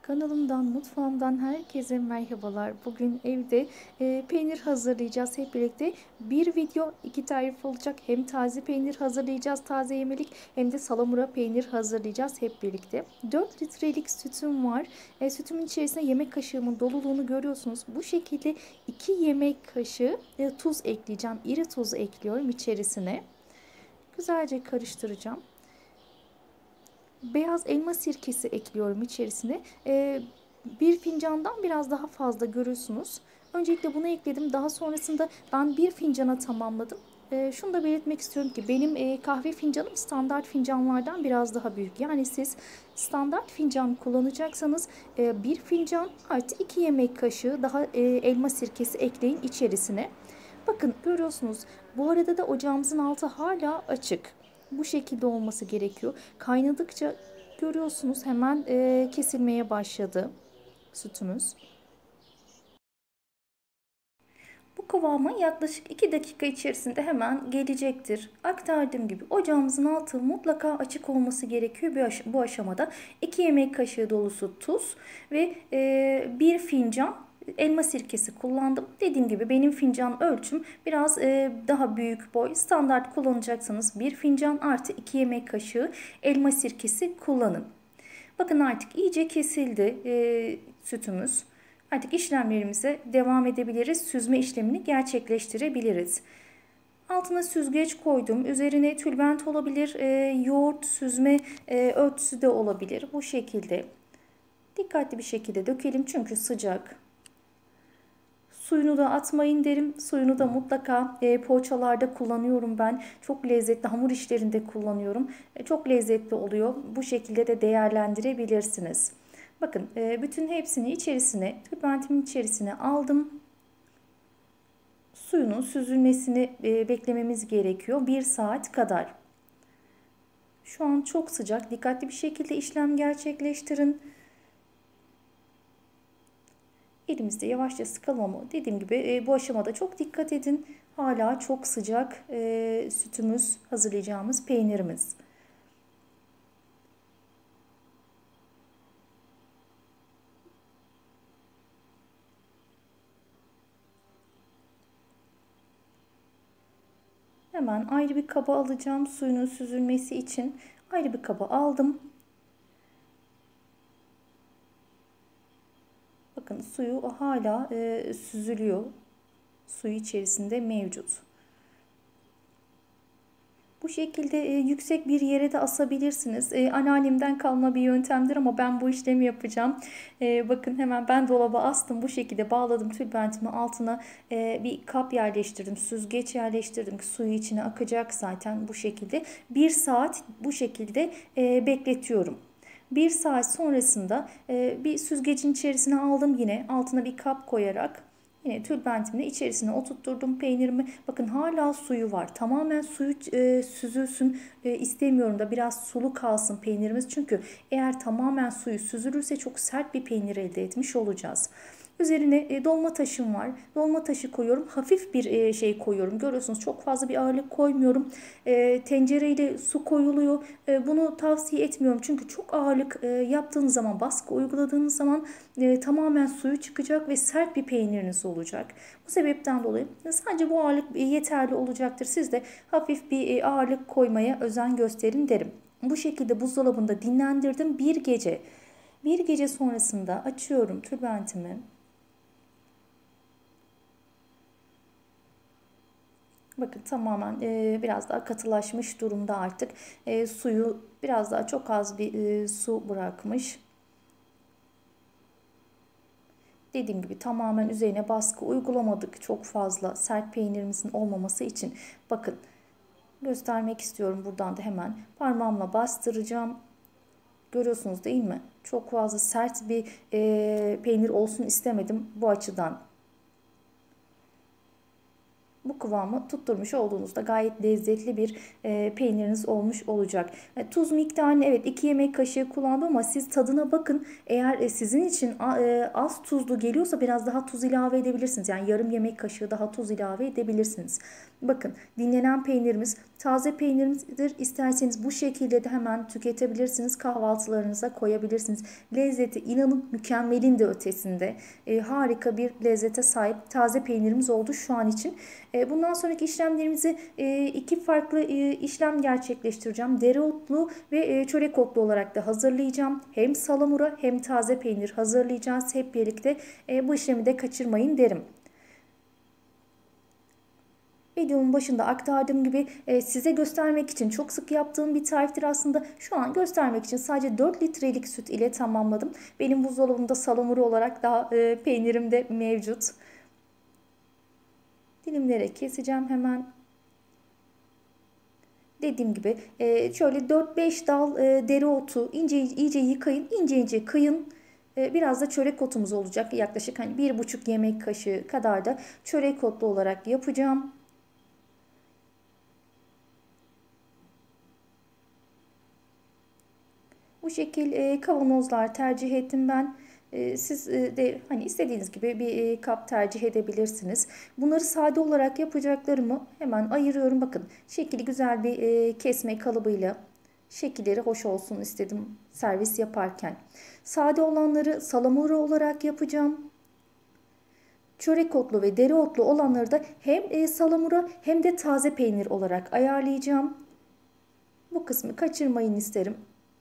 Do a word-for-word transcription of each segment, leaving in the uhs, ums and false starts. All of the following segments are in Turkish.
Kanalımdan, mutfağımdan herkese merhabalar. Bugün evde e, peynir hazırlayacağız hep birlikte. Bir video, iki tarif olacak. Hem taze peynir hazırlayacağız, taze yemelik, hem de salamura peynir hazırlayacağız hep birlikte. dört litrelik sütüm var. E, sütümün içerisine yemek kaşığımın doluluğunu görüyorsunuz. Bu şekilde iki yemek kaşığı e, tuz ekleyeceğim. İri tuz ekliyorum içerisine. Güzelce karıştıracağım. Beyaz elma sirkesi ekliyorum içerisine. Ee, bir fincandan biraz daha fazla görürsünüz. Öncelikle bunu ekledim. Daha sonrasında ben bir fincana tamamladım. Ee, şunu da belirtmek istiyorum ki benim e, kahve fincanım standart fincanlardan biraz daha büyük. Yani siz standart fincan kullanacaksanız e, bir fincan artı iki yemek kaşığı daha e, elma sirkesi ekleyin içerisine. Bakın görüyorsunuz. Bu arada da ocağımızın altı hala açık. Bu şekilde olması gerekiyor. Kaynadıkça görüyorsunuz hemen e, kesilmeye başladı sütümüz. Bu kıvama yaklaşık iki dakika içerisinde hemen gelecektir. Aktardığım gibi ocağımızın altı mutlaka açık olması gerekiyor bu aşamada. iki yemek kaşığı dolusu tuz ve e, bir fincan elma sirkesi kullandım. Dediğim gibi benim fincan ölçüm biraz e, daha büyük boy. Standart kullanacaksanız bir fincan artı iki yemek kaşığı elma sirkesi kullanın. Bakın artık iyice kesildi e, sütümüz. Artık işlemlerimize devam edebiliriz. Süzme işlemini gerçekleştirebiliriz. Altına süzgeç koydum. Üzerine tülbent olabilir, e, yoğurt süzme e, örtüsü de olabilir. Bu şekilde dikkatli bir şekilde dökelim çünkü sıcak. Suyunu da atmayın derim. Suyunu da mutlaka e, poğaçalarda kullanıyorum ben. Çok lezzetli, hamur işlerinde kullanıyorum. E, çok lezzetli oluyor. Bu şekilde de değerlendirebilirsiniz. Bakın e, bütün hepsini içerisine, tülbentimin içerisine aldım. Suyunun süzülmesini e, beklememiz gerekiyor. Bir saat kadar. Şu an çok sıcak. Dikkatli bir şekilde işlem gerçekleştirin. Elimizde yavaşça sıkalım ama dediğim gibi e, bu aşamada çok dikkat edin. Hala çok sıcak e, sütümüz, hazırlayacağımız peynirimiz. Hemen ayrı bir kaba alacağım suyunun süzülmesi için. Ayrı bir kaba aldım. Bakın suyu hala e, süzülüyor. Suyu içerisinde mevcut. Bu şekilde e, yüksek bir yere de asabilirsiniz. E, anneannemden kalma bir yöntemdir ama ben bu işlemi yapacağım. E, bakın hemen ben dolaba astım. Bu şekilde bağladım tülbentimi altına e, bir kap yerleştirdim. Süzgeç yerleştirdim ki suyu içine akacak zaten bu şekilde. Bir saat bu şekilde e, bekletiyorum. Bir saat sonrasında e, bir süzgecin içerisine aldım yine altına bir kap koyarak. Yine tülbentimle içerisine oturtturdum peynirimi. Bakın hala suyu var. Tamamen suyu e, süzülsün e, istemiyorum da biraz sulu kalsın peynirimiz. Çünkü eğer tamamen suyu süzülürse çok sert bir peynir elde etmiş olacağız. Üzerine e, dolma taşım var. Dolma taşı koyuyorum. Hafif bir e, şey koyuyorum. Görüyorsunuz çok fazla bir ağırlık koymuyorum. E, tencereyle su koyuluyor. E, bunu tavsiye etmiyorum. Çünkü çok ağırlık e, yaptığınız zaman, baskı uyguladığınız zaman e, tamamen suyu çıkacak ve sert bir peyniriniz olacak. Bu sebepten dolayı sadece bu ağırlık e, yeterli olacaktır. Siz de hafif bir e, ağırlık koymaya özen gösterin derim. Bu şekilde buzdolabında dinlendirdim bir gece. Bir gece sonrasında açıyorum tülbentimi. Bakın tamamen e, biraz daha katılaşmış durumda artık. E, suyu biraz daha çok az bir e, su bırakmış. Dediğim gibi tamamen üzerine baskı uygulamadık. Çok fazla sert peynirimizin olmaması için. Bakın göstermek istiyorum buradan da hemen. Parmağımla bastıracağım. Görüyorsunuz değil mi? Çok fazla sert bir e, peynir olsun istemedim bu açıdan. Bu kıvamı tutturmuş olduğunuzda gayet lezzetli bir e, peyniriniz olmuş olacak. E, tuz miktarını evet iki yemek kaşığı kullandım ama siz tadına bakın. Eğer e, sizin için a, e, az tuzlu geliyorsa biraz daha tuz ilave edebilirsiniz. Yani yarım yemek kaşığı daha tuz ilave edebilirsiniz. Bakın dinlenen peynirimiz taze peynirimizdir. İsterseniz bu şekilde de hemen tüketebilirsiniz. Kahvaltılarınıza koyabilirsiniz. Lezzeti inanın mükemmelin de ötesinde. E, harika bir lezzete sahip taze peynirimiz oldu şu an için. E, bundan sonraki işlemlerimizi e, iki farklı e, işlem gerçekleştireceğim. Dereotlu ve e, çörek otlu olarak da hazırlayacağım. Hem salamura hem taze peynir hazırlayacağız. Hep birlikte e, bu işlemi de kaçırmayın derim. Videomun başında aktardığım gibi e, size göstermek için çok sık yaptığım bir tariftir aslında. Şu an göstermek için sadece dört litrelik süt ile tamamladım. Benim buzdolabımda salamura olarak daha e, peynirim de mevcut. Dilimlere keseceğim hemen. Dediğim gibi e, şöyle dört beş dal e, dereotu ince iyice yıkayın, ince ince kıyın. E, biraz da çörek otumuz olacak. Yaklaşık hani bir buçuk yemek kaşığı kadar da çörek otlu olarak yapacağım. Bu şekil e, kavanozlar tercih ettim ben. E, siz e, de hani istediğiniz gibi bir e, kap tercih edebilirsiniz. Bunları sade olarak yapacaklarımı hemen ayırıyorum. Bakın şekli güzel bir e, kesme kalıbıyla şekilleri hoş olsun istedim servis yaparken. Sade olanları salamura olarak yapacağım. Çörek otlu ve dereotlu olanları da hem e, salamura hem de taze peynir olarak ayarlayacağım. Bu kısmı kaçırmayın isterim.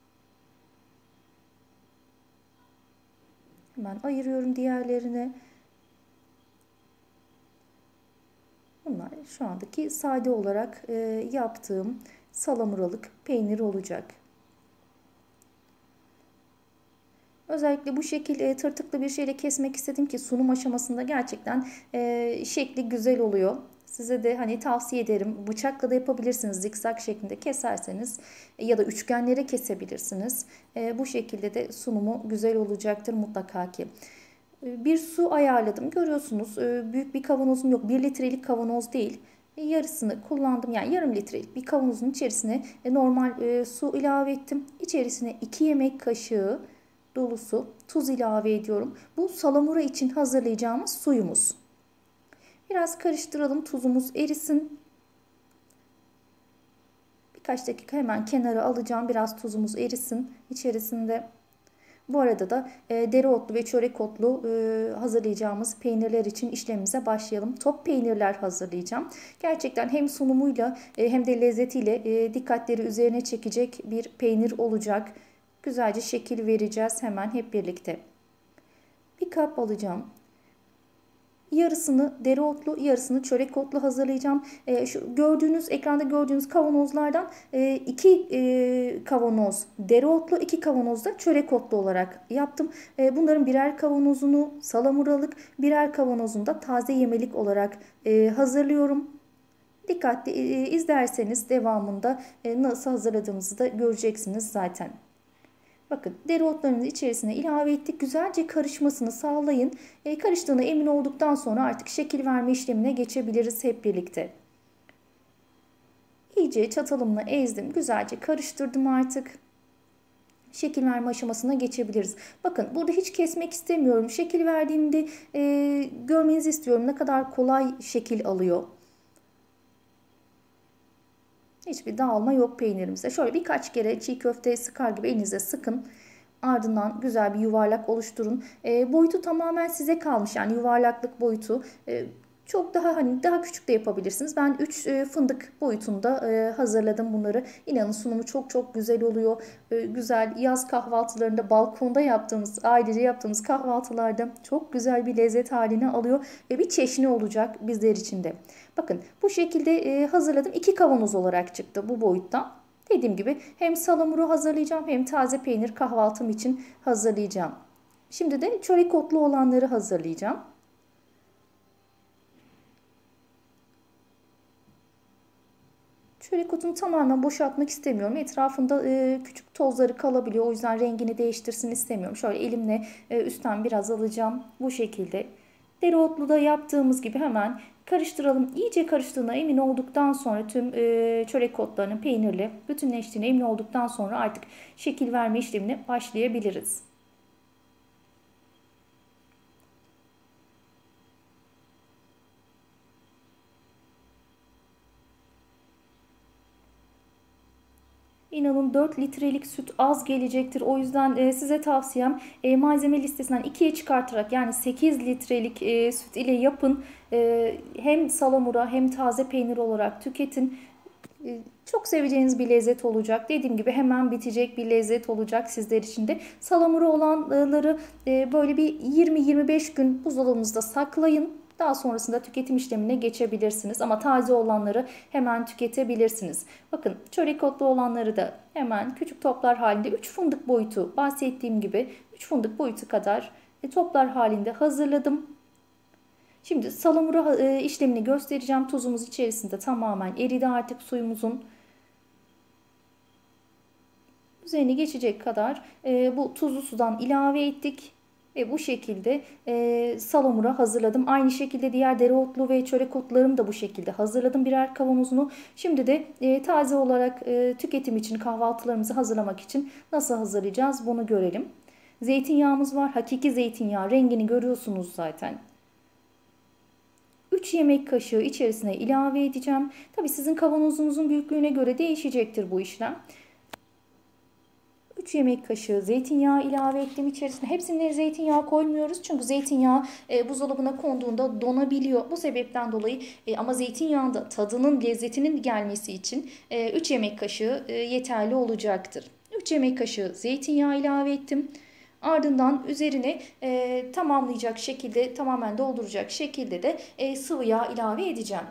Hemen ayırıyorum diğerlerine. Bunlar şu andaki sade olarak e, yaptığım salamuralık peynir olacak. Özellikle bu şekilde tırtıklı bir şeyle kesmek istedim ki sunum aşamasında gerçekten e, şekli güzel oluyor. Size de hani tavsiye ederim. Bıçakla da yapabilirsiniz. Zikzak şeklinde keserseniz ya da üçgenlere kesebilirsiniz. E, bu şekilde de sunumu güzel olacaktır mutlaka ki. Bir su ayarladım. Görüyorsunuz büyük bir kavanozum yok. bir litrelik kavanoz değil. Yarısını kullandım. Yani yarım litrelik bir kavanozun içerisine normal su ilave ettim. İçerisine iki yemek kaşığı dolusu tuz ilave ediyorum. Bu salamura için hazırlayacağımız suyumuz. Biraz karıştıralım. Tuzumuz erisin. Birkaç dakika hemen kenara alacağım. Biraz tuzumuz erisin içerisinde. Bu arada da e, dereotlu ve çörek otlu e, hazırlayacağımız peynirler için işlemimize başlayalım. Top peynirler hazırlayacağım. Gerçekten hem sunumuyla e, hem de lezzetiyle e, dikkatleri üzerine çekecek bir peynir olacak. Güzelce şekil vereceğiz hemen hep birlikte. Bir kap alacağım. Yarısını dereotlu, yarısını çörek otlu hazırlayacağım. E, şu gördüğünüz ekranda gördüğünüz kavanozlardan e, iki e, kavanoz dereotlu, iki kavanoz da çörek otlu olarak yaptım. E, bunların birer kavanozunu salamuralık, birer kavanozunu da taze yemelik olarak e, hazırlıyorum. Dikkatli e, izlerseniz devamında e, nasıl hazırladığımızı da göreceksiniz zaten. Bakın dereotlarınızı içerisine ilave ettik. Güzelce karışmasını sağlayın. E, karıştığına emin olduktan sonra artık şekil verme işlemine geçebiliriz hep birlikte. İyice çatalımla ezdim. Güzelce karıştırdım artık. Şekil verme aşamasına geçebiliriz. Bakın burada hiç kesmek istemiyorum. Şekil verdiğimde e, görmenizi istiyorum. Ne kadar kolay şekil alıyor. Hiçbir dağılma yok peynirimizde. Şöyle birkaç kere çiğ köfte sıkar gibi elinize sıkın. Ardından güzel bir yuvarlak oluşturun. E, boyutu tamamen size kalmış. Yani yuvarlaklık boyutu. E, çok daha hani daha küçük de yapabilirsiniz. Ben üç e, fındık boyutunda e, hazırladım bunları. İnanın sunumu çok çok güzel oluyor. E, güzel yaz kahvaltılarında balkonda yaptığımız, ailece yaptığımız kahvaltılarda çok güzel bir lezzet haline alıyor. Ve bir çeşni olacak bizler için de. Bakın bu şekilde e, hazırladım. İki kavanoz olarak çıktı bu boyuttan. Dediğim gibi hem salamuru hazırlayacağım hem taze peynir kahvaltım için hazırlayacağım. Şimdi de çörek otlu olanları hazırlayacağım. Çörek otunu tamamen boşaltmak istemiyorum. Etrafında e, küçük tozları kalabiliyor. O yüzden rengini değiştirsin istemiyorum. Şöyle elimle e, üstten biraz alacağım. Bu şekilde. Dereotlu da yaptığımız gibi hemen Karıştıralım. İyice karıştığına emin olduktan sonra tüm e, çörek otlarının peynirle bütünleştiğine emin olduktan sonra artık şekil verme işlemine başlayabiliriz. İnanın dört litrelik süt az gelecektir. O yüzden e, size tavsiyem e, malzeme listesinden ikiye çıkartarak, yani sekiz litrelik e, süt ile yapın. E, hem salamura hem taze peynir olarak tüketin. E, çok seveceğiniz bir lezzet olacak. Dediğim gibi hemen bitecek bir lezzet olacak sizler için de. Salamura olanları e, böyle bir yirmi yirmi beş gün buzdolabınızda saklayın. Daha sonrasında tüketim işlemine geçebilirsiniz. Ama taze olanları hemen tüketebilirsiniz. Bakın, çörek otlu olanları da hemen küçük toplar halinde üç fındık boyutu, bahsettiğim gibi üç fındık boyutu kadar toplar halinde hazırladım. Şimdi salamura işlemini göstereceğim. Tuzumuz içerisinde tamamen eridi artık, suyumuzun üzerine geçecek kadar bu tuzlu sudan ilave ettik. Ve bu şekilde e, salamura hazırladım. Aynı şekilde diğer dereotlu ve çörek otlarımı da bu şekilde hazırladım birer kavanozunu. Şimdi de e, taze olarak e, tüketim için, kahvaltılarımızı hazırlamak için nasıl hazırlayacağız bunu görelim. Zeytinyağımız var. Hakiki zeytinyağı. Rengini görüyorsunuz zaten. üç yemek kaşığı içerisine ilave edeceğim. Tabii sizin kavanozunuzun büyüklüğüne göre değişecektir bu işlem. üç yemek kaşığı zeytinyağı ilave ettim içerisine. Hepsine zeytinyağı koymuyoruz. Çünkü zeytinyağı e, buzdolabına konduğunda donabiliyor. Bu sebepten dolayı e, ama zeytinyağında tadının, lezzetinin gelmesi için e, üç yemek kaşığı e, yeterli olacaktır. üç yemek kaşığı zeytinyağı ilave ettim. Ardından üzerine e, tamamlayacak şekilde, tamamen dolduracak şekilde de e, sıvı yağ ilave edeceğim.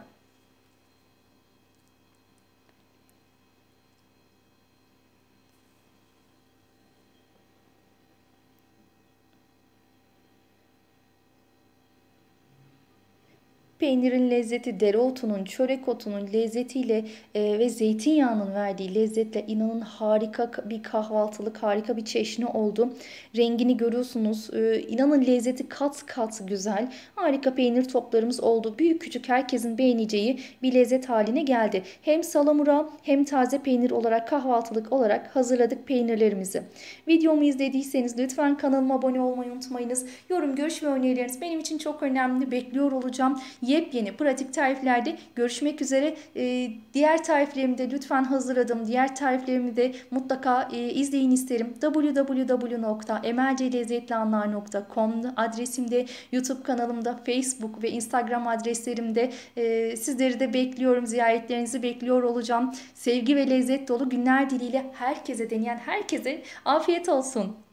Peynirin lezzeti, dereotunun, çörek otunun lezzetiyle e, ve zeytinyağının verdiği lezzetle inanın harika bir kahvaltılık, harika bir çeşni oldu. Rengini görüyorsunuz. E, inanın lezzeti kat kat güzel. Harika peynir toplarımız oldu. Büyük küçük herkesin beğeneceği bir lezzet haline geldi. Hem salamura hem taze peynir olarak, kahvaltılık olarak hazırladık peynirlerimizi. Videomu izlediyseniz lütfen kanalıma abone olmayı unutmayınız. Yorum, görüş ve önerileriniz benim için çok önemli. Bekliyor olacağım. Yepyeni pratik tariflerde görüşmek üzere. Ee, diğer tariflerimi de lütfen hazırladım. Diğer tariflerimi de mutlaka e, izleyin isterim. w w w nokta emelcelezzetlianlar nokta com adresimde, YouTube kanalımda, Facebook ve Instagram adreslerimde. E, sizleri de bekliyorum. Ziyaretlerinizi bekliyor olacağım. Sevgi ve lezzet dolu günler dileğiyle herkese, deneyen herkese afiyet olsun.